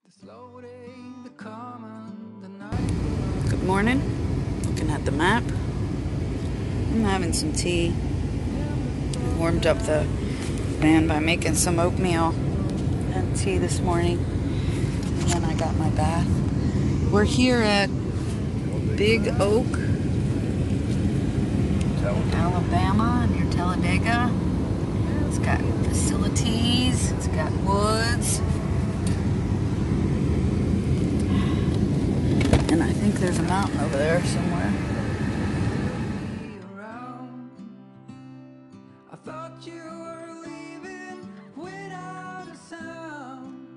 Good morning. Looking at the map. I'm having some tea. Warmed up the van by making some oatmeal and tea this morning. And then I got my bath. We're here at Big Oak, Alabama, near Talladega. It's got facilities. It's got woods. And I think there's a mountain over there somewhere. I thought you were leaving without a sound.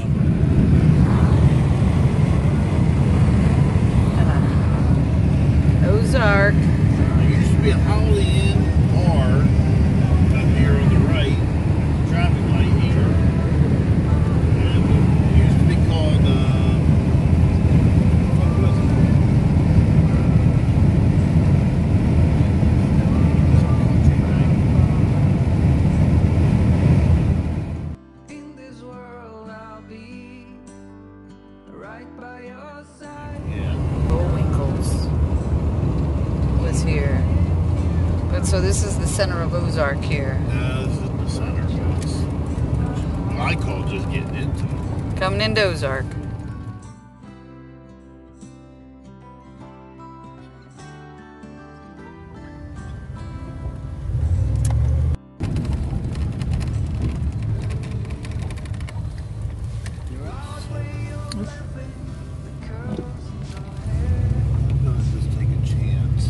Ozark. There used to be a Holiday Inn bar up here on the right, traffic light here. And it used to be called, what was it? In this world, I'll be right by your side. Yeah. Bullwinkles was here. But so this is the center of Ozark here. This is the center of us. What I call just getting into it. Coming into Ozark. Just take a chance.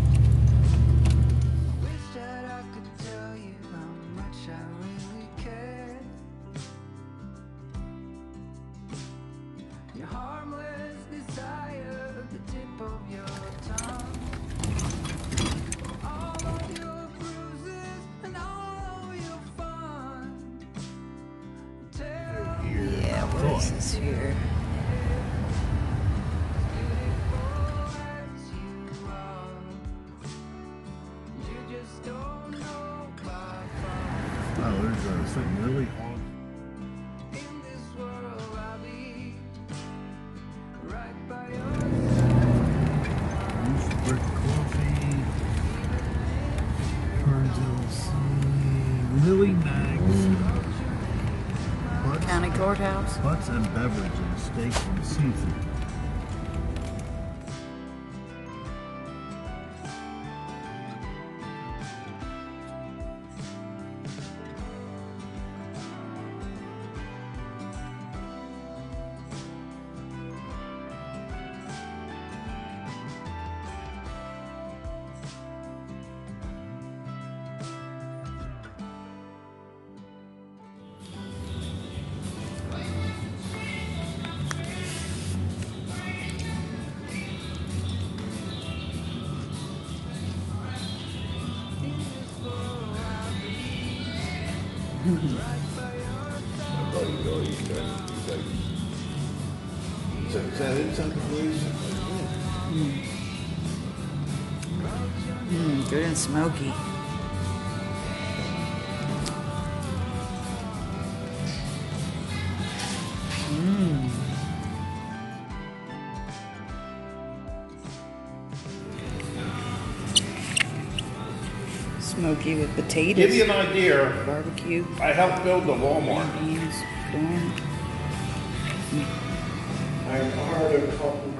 Wish that I could tell you how much I really care. Your harmless desire, the tip of your tongue. All of your bruises and all of your fun. Tell me Yeah, where is this here? as you are. You just don't know by far. Oh, there's something really hard. In this world, I'll be right by your Brick Coffee, Carnes LC, Lily Mags, County Courthouse. Butts and beverages, steaks and seafood. Is that inside the place? Good and smoky. Smoky with potatoes. Give you an idea, Barbecue. I helped build the Walmart. Beans. Corn. I hired a couple.